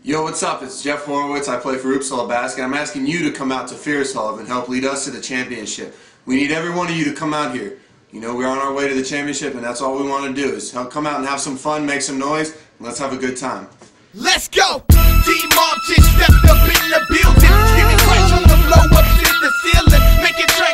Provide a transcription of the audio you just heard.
Yo, what's up? It's Jeff Horowitz. I play for Uppsala Basket. I'm asking you to come out to Fiercehav and help lead us to the championship. We need every one of you to come out here. You know, we're on our way to the championship, and that's all we want to do is come out and have some fun, make some noise, and let's have a good time. Let's go! D-Mob just stepped up in the building. Getting crash on the blow up to the ceiling. Make it train.